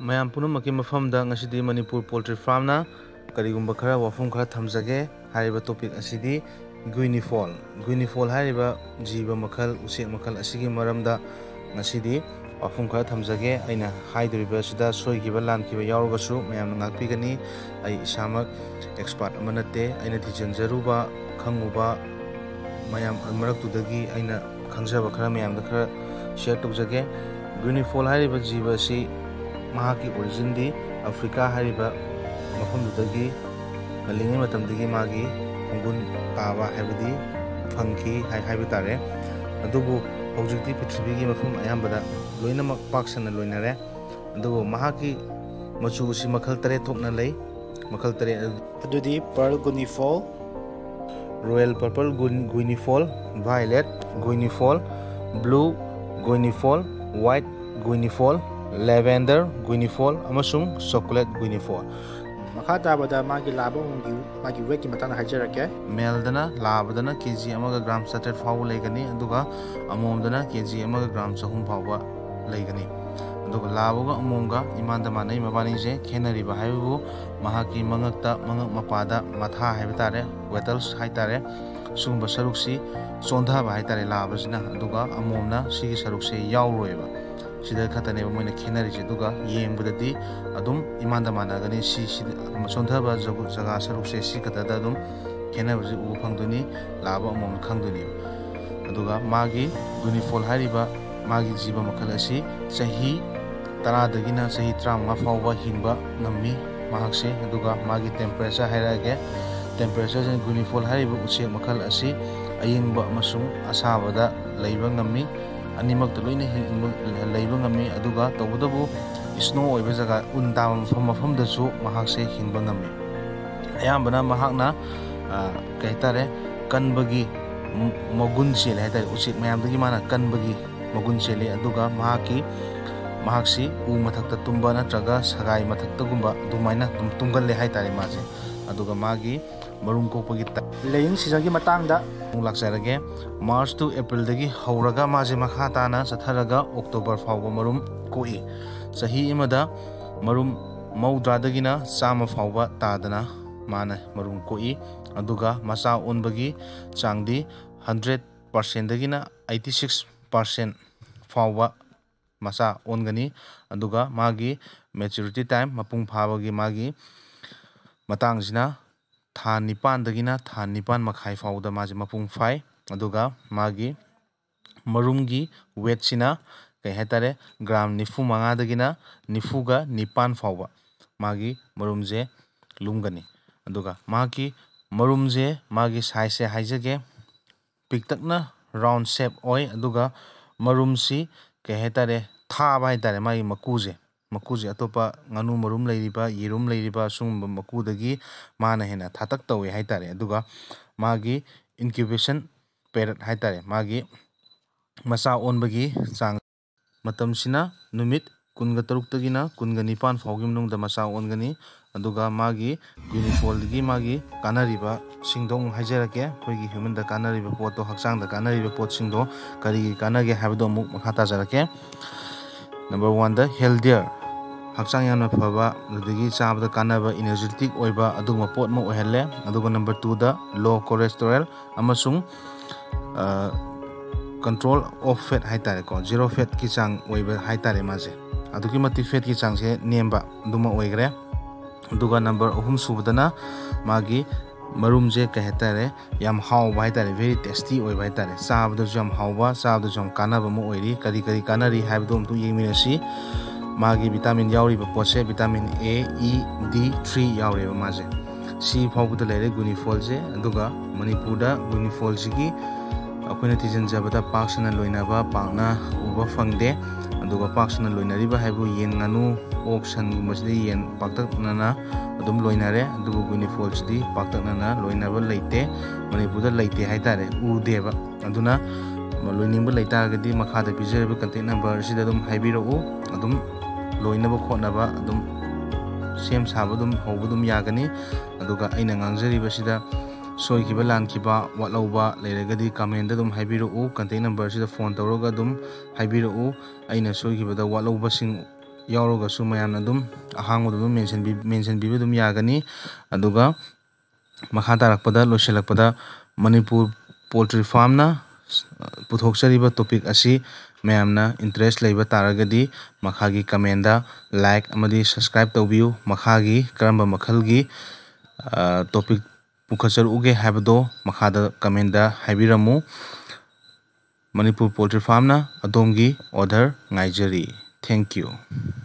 ꯃꯌꯥꯝ ꯄꯨꯝꯅꯃꯛꯀꯤ ꯃꯐꯝꯗ ꯉꯁꯤꯗꯤ ꯃꯅꯤꯄꯨꯔ ꯄꯣꯜꯇ꯭ꯔꯤ ꯐꯥꯔꯝꯅ ꯀꯔꯤꯒꯨꯝꯕ ꯈꯔ ꯋꯥꯐꯝ ꯈꯔ ꯊꯝꯖꯒꯦ ꯍꯥꯏꯔꯤꯕ ꯇꯣꯄꯤꯛ ꯑꯁꯤꯗꯤ ꯒꯨꯏꯅꯤꯐꯣꯜ ꯍꯥꯏꯔꯤꯕ ꯖꯤꯕ ꯃꯈꯜ ꯎꯆꯦꯛ ꯃꯈꯜ ꯑꯁꯤꯒꯤ ꯃꯔꯝꯗ ꯉꯁꯤꯗꯤ ꯋꯥꯐꯝ ꯈꯔ ꯊꯝꯖꯒꯦ ꯑꯩꯅ ꯍꯥꯏꯗꯣꯔꯤꯕꯁꯤꯗ ꯁꯣꯏꯈꯤꯕ ꯂꯥꯟꯈꯤꯕ ꯌꯥꯎꯔꯒꯁꯨ ꯃꯌꯥꯝꯅ ꯉꯥꯛꯄꯤꯒꯅꯤ ꯑꯩ ꯏꯁꯥꯃꯛ ꯑꯦꯛꯁꯄꯥꯔꯠ ꯑꯃ ꯅꯠꯇꯦ ꯑꯩꯅ ꯊꯤꯖꯤꯟꯖꯔꯨꯕ ꯈꯪꯉꯨꯕ ꯃꯌꯥꯝ ꯃꯔꯛꯇꯨꯗꯒꯤ ꯑꯩꯅ ꯈꯪꯖꯕ ꯈꯔ ꯃꯌꯥꯝꯗ ꯈꯔ शेयर तौजगे गुइनिफॉल हारिबा जीव असि महाकी ओरिजिनदी अफ्रीका हारिबा मफमदुदगी मलिंगे मतमदगी मागी खुंगुन ताबा हाइबदी फंखी हाइबा तारे अदुबु हौजिकती पृथ्वीगी मफम अयामबदा लोइनमक पाक्सना लोइनरे अदुबु महाकी मचुसी मखल तरे थोकना लई मखल तरे अदुदी pearl guinea fowl royal purple guinea fowl violet guinea fowl blue guinea fowl white guinea fowl lavender guinea fowl अमसुंग चॉकलेट गुइनिफॉल मखा ताबदा मागी लाबा मागी वेट की मताना हाइजरके मेलदना लाबदना केजी अमगा ग्राम 7 फाव लेगनी अदुगा अमोमदना केजी अमगा ग्राम 6 फाव लेगनी अदुगा लाबगा अमोमगा इमानदा मानै मबानीजे खेनरिबा हाइबु महाकी मंगकता मंगक मपादा मथा हाइबा तारे वेटल्स हाइतारे सुंबा सरुक्सी चोंधाबा हाइतारे लाबसिना अदुगा अमोमना सिगी सरुक्से यावरोयबा सिदा खतनेबा मोइना खेनरिजे अदुगा येंबददी अदुम इमानदा मानागनी सि चोंधाबा जगा सरुक्से सि खतदा अदुम खेनबजे उबु फंगदुनी लाबा अमोम खंगदुनी अदुगा मागी गुइनिफॉल हारिबा मागी जीव मखल असि सही तरादगिना सही 35 फावबा हिंबा नम्मी महाकसे अदुगा मागी टेम्परेचर हाइरागे टेम्परेचर गुइनिफॉल हारिबा उचेक मखल असि अयिंबा अमसुंग असाबदा लैबा ngami अनिमक लोइना लैबा ngami अदुगा तौबदबु स्नो ओइबा जगा उन ताबा मफमदसु महाकसे हिंबा ngami अयामबना महाकना कहतारे कनबगी मगुन चेले हाइतारे उचेक मयामदगी माना कनबगी मगुन चेले अदुगा महाकसी उ मथक्ता तुम्बा नत्रगा सगाई मथक्तगुंबा दुमाइना तुंगल्ले हाइतारे माजे अदुगा मागी मरुम कोपगी लेइंग सीजन की मतंगदा लाक्चरगे मार्च टू अप्रैल दगी हौरगा माजे मखा ताना चथरगा अक्टोबर फावबा मरुम कोई सही इमदा मरुम मौद्रादगिना चामा फावबा तादना माना मरुम कोई अदुगा मसा ओनबगी चांगदी 100% दगिना 86% फावबा मसा ओनगनी अदुगा मागी मैच्योरिटी टाइम मपुंग फाबगी मागी मतंगसिना था 9 दगिना था 9 मखाई फावदा माजे मपुंग फाई अदुगा मागी मरुमगी वेट सिना कई हाइतारे ग्राम 95 दगिना 99 फावबा मागी मरुमजे लुंगनी अदुगा मागी मरुमजे मागी साइज से हाइजगे पिक्तकना राउंड शेप ओय अदुगा मरुमसी कई हाइतारे थाबा हाइतारे मागी मकुजे अतोपा nganu marum leiriba yerum leiriba sungba makudagi mana hena thatak tawe haitare aduga magi incubation period haitare magi masa onbagi chang matamsina numit 13 tagina 19 fawgi manungda masa ongani aduga magi guinifol gi magi kanariba singdong haijarake khoigi human da kanariba pot to hakchang da kanariba pot singdo kari kanage habdo muk makhata jarake number 1 the healthier hakchang yana phaba adigi chabda kanaba energetic oiba adugma pot mo ohelle aduga number 2 da low cholesterol amasung control of fat haitare ko zero fat ki chang oiba haitare maje adugi mati fat ki chang se nemba duma oigre aduga number 3 subadana magi marumje kahetare yam haw haitare very tasty oiba haitare chabda jam hawba chabda jam kanaba mo oiri kari kanari haibdom tu yengminasi मागी vitamin यावरीबा पोसे vitamin ए E D 3 यावरीबा माजे सी फावबुदा लेरे गुइनिफॉल जे अदुगा मणिपुरदा गुइनिफॉल जिगी अखोइना थिजनजबदा पाक्सना लोइनाबा पाकना उबा फंगदे अदुगा पाक्सना लोइनारिबा हाइबु येन nganu option गुमसदि येन पाक्तकनाना अदुम लोइनारे अदुगु गुइनिफॉल जिदि पाक्तकनाना लोइनाबा लेते मणिपुरदा लेते हाइतारे उदेबा अदुना लोइनिंबा लेतारगदि मखादा पिजरबा contact number सिदा अदुम हाइबिरो अदुम लोइनबा खोनबा अदुम सेम साबा अदुम हौबा अदुम यागनी अदुगा अइना ngangjariba sida soikiba lankiba watlauba leiragadi comment da अदुम हाइबिरो कंटेक्ट नंबर sida phone तौरगा अदुम हाइबिरो अइना soikibada watlauba sing ꯌꯥꯎꯔꯒꯁꯨ ꯃꯌꯥꯝꯅ ꯑꯗꯨꯝ ꯑꯍꯥꯡꯕꯗ ꯑꯗꯨꯝ ꯃꯦꯟꯁꯟ ꯄꯤꯕ ꯑꯗꯨꯝ ꯌꯥꯒꯅꯤ ꯑꯗꯨꯒ ꯃꯈꯥ ꯇꯥꯔꯛꯄꯗ ꯂꯣꯏꯁꯤꯜꯂꯛꯄꯗ ꯃꯅꯤꯄꯨꯔ ꯄꯣꯜꯇ꯭ꯔꯤ ꯐꯥꯔꯝꯅ ꯄꯨꯊꯣꯛꯆꯔꯤꯕ ꯇꯣꯄꯤꯛ ꯑꯁꯤ ꯃꯌꯥꯝꯅ ꯏꯟꯇꯔꯦꯁ ꯂꯩꯕ ꯇꯥꯔꯒꯗꯤ ꯃꯈꯥꯒꯤ ꯀꯃꯦꯟꯗ ꯂꯥꯏꯛ ꯑꯃꯗꯤ ꯁꯕꯁꯀ꯭ꯔꯥꯏꯕ ꯇꯧꯕꯤꯌꯨ ꯃꯈꯥꯒꯤ ꯀꯔꯝꯕ ꯃꯈꯜꯒꯤ ꯇꯣꯄꯤꯛ ꯄꯨꯈꯠꯆꯔꯛꯎꯒꯦ ꯍꯥꯏꯕꯗꯣ ꯃꯈꯥꯗ ꯀꯃꯦꯟꯗ ꯍꯥꯏꯕꯤꯔꯝꯃꯨ ꯃꯅꯤꯄꯨꯔ ꯄꯣꯜꯇ꯭ꯔꯤ ꯐꯥꯔꯝꯅ ꯑꯗꯣꯝꯒꯤ ꯑꯣꯔꯗꯔ ꯉꯥꯏꯖꯔꯤ ꯊꯦꯡꯛ ꯌꯨ